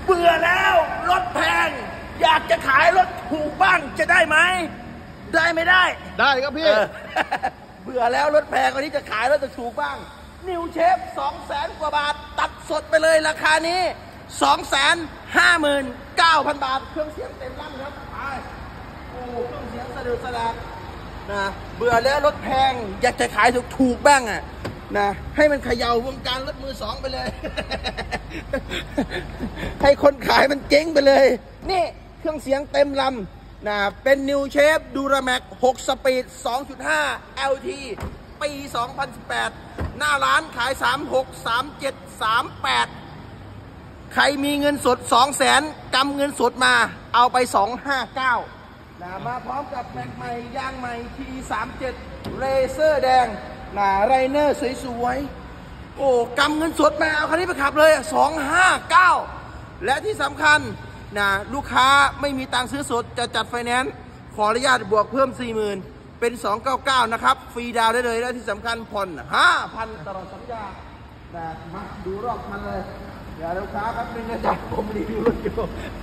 เบื่อแล้วรถแพงอยากจะขายรถถูกบ้างจะได้ไหมได้ไม่ได้ได้ครับพี่เบื่อแล้วรถแพงวันนี้จะขายรถถูกบ้างนิวเชฟ 200,000 กว่าบาทตัดสดไปเลยราคานี้ 259,000 บาทเครื่องเสียงเต็มลำครับไปโอ้เครื่องเสียงสะดุดสะดัดนะเบื่อแล้วรถแพงอยากจะขายถูกบ้างอ่ะนะให้มันเขย่าวงการรถมือสองไปเลย ให้คนขายมันเจ๊งไปเลยนี่เครื่องเสียงเต็มลำนะเป็นนิวเชฟดูราแม็ก6สปีด 2.5 LT ปี 2018 หน้าร้านขาย 363738 ใครมีเงินสด 200,000 กำเงินสดมาเอาไป 259นะมาพร้อมกับแม็กใหม่ยางใหม่ T37 เรเซอร์แดงนะไรเนอร์สวยๆโอ้กำเงินสดมาเอาคันนี้ไปขับเลย259และที่สำคัญนะลูกค้าไม่มีตังค์ซื้อสดจะจัดไฟแนนซ์ขออนุญาตบวกเพิ่ม 40,000 เป็น 299นะครับฟรีดาวได้เลยและที่สำคัญผ่อน 5,000 ตลอดสัญญานะมาดูรอบคันเลยเดี๋ยวลูกค้าครับนึงนะจ๊ะผมรีวิวรถอยู่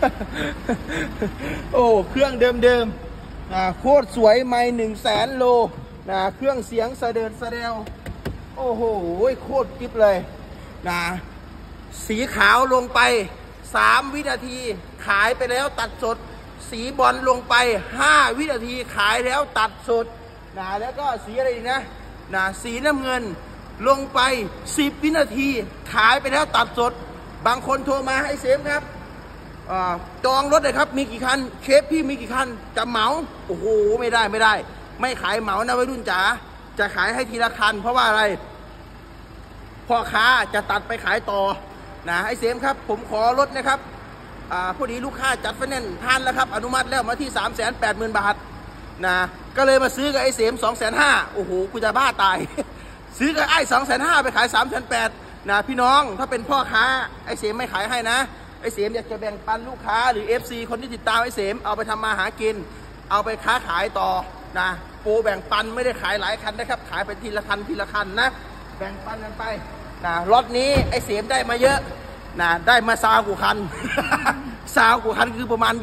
โอ้เครื่องเดิมๆนะโคตรสวยไม่100,000 โลนะเครื่องเสียงเสด็จเสดวโอ้โหโคตรกิ๊บเลยนะสีขาวลงไป3 วินาทีขายไปแล้วตัดสดสีบอลลงไป5 วินาทีขายแล้วตัดสดนะแล้วก็สีอะไรอีกนะสีน้ำเงินลงไป10 วินาทีขายไปแล้วตัดสดบางคนโทรมาให้เซฟครับจองรถเลยครับมีกี่คันเชฟพี่มีกี่คันจะเหมาโอ้โหไม่ได้ไม่ขายเหมานะวัยรุ่นจ๋าจะขายให้ทีละคันเพราะว่าอะไรพ่อค้าจะตัดไปขายต่อนะไอ้เสมครับผมขอลดนะครับพอดีลูกค้าจัดไฟแนนซ์ทันแล้วครับอนุมัติแล้วมาที่ 380,000 บาทนะก็เลยมาซื้อกับไอ้เสม 250,000โอ้โหกูจะบ้าตาย ซื้อกับไอ้ 250,000ไปขาย 380,000นะพี่น้องถ้าเป็นพ่อค้าไอ้เสมไม่ขายให้นะไอ้เสมอยากจะแบ่งปันลูกค้าหรือ FC คนที่ติดตามไอ้เสมเอาไปทำมาหากินเอาไปค้าขายต่อนะโปรแบ่งปันไม่ได้ขายหลายคันนะครับขายเป็นทีละคันนะแบ่งปันกันไปนะรถนี้ไอ้เสมได้มาเยอะนะได้มา20 กว่าคัน 20 กว่าคันคือประมาณ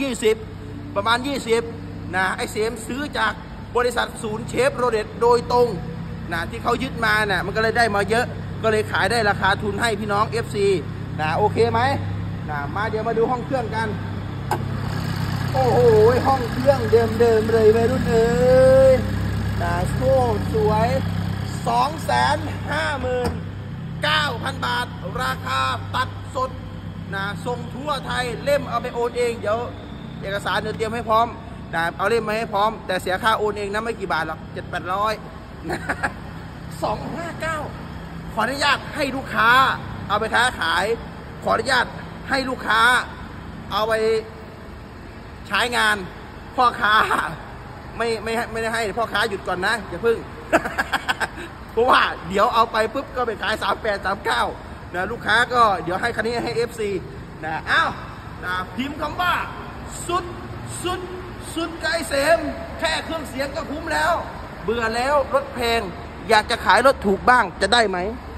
20นะไอ้เสมซื้อจากบริษัทศูนย์เชฟโรเลตโดยตรงนะที่เขายึดมานะมันก็เลยได้มาเยอะก็เลยขายได้ราคาทุนให้พี่น้อง FC นะโอเคไหมนะมาเดี๋ยวมาดูห้องเครื่องกันโอ้โหห้องเครื่องเดิมเลยวัยรุ่นเอ้ยนะโคตรสวย 259,000 บาทราคาตัดสดนะส่งทั่วไทยเล่มเอาไปโอนเองเดี๋ยวเอกสารเดี๋ยวเตรียมให้พร้อมนะเอาเล่มมาให้พร้อมแต่เสียค่าโอนเองนะไม่กี่บาทหรอก700-800นะ259ขออนุญาตให้ลูกค้าเอาไปค้าขายขออนุญาตให้ลูกค้าเอาไปใช้งานพ่อค้าไม่ได้ให้พ่อค้าหยุดก่อนนะอย่าพึ่ง เพราะว่าเดี๋ยวเอาไปปุ๊บก็ไปขาย38-39นะลูกค้าก็เดี๋ยวให้คันนี้ให้ FC นะอ้าวนะพิมพ์คำว่าสุดไกลเสมแค่เครื่องเสียงก็คุ้มแล้วเบื่อแล้วรถแพงอยากจะขายรถถูกบ้างจะได้ไหม